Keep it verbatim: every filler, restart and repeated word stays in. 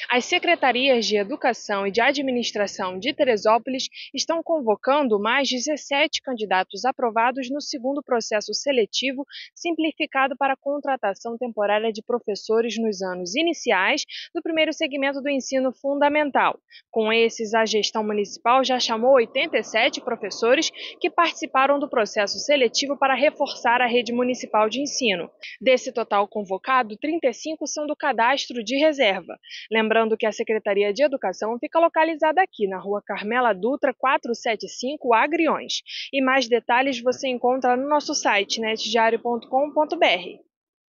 As secretarias de Educação e de Administração de Teresópolis estão convocando mais dezessete candidatos aprovados no segundo processo seletivo simplificado para a contratação temporária de professores nos anos iniciais do primeiro segmento do ensino fundamental. Com esses, a gestão municipal já chamou oitenta e sete professores que participaram do processo seletivo para reforçar a rede municipal de ensino. Desse total convocado, trinta e cinco são do cadastro de reserva. Lembrando que a Secretaria de Educação fica localizada aqui na Rua Carmela Dutra, quatrocentos e setenta e cinco, Agriões. E mais detalhes você encontra no nosso site net diário ponto com ponto br.